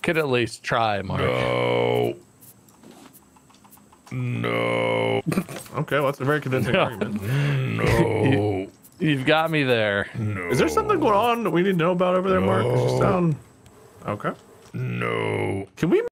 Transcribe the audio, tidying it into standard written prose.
could at least try, Mark. No. Okay, well, that's a very convincing argument. No. You've got me there. No. Is there something going on that we need to know about over there, Mark? 'Cause you sound... Okay. No. Can we